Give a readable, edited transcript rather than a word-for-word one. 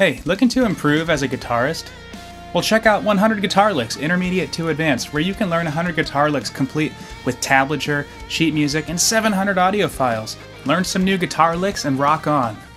Hey, looking to improve as a guitarist? Well, check out 100 Guitar Licks, Intermediate to Advanced, where you can learn 100 guitar licks complete with tablature, sheet music, and 700 audio files. Learn some new guitar licks and rock on.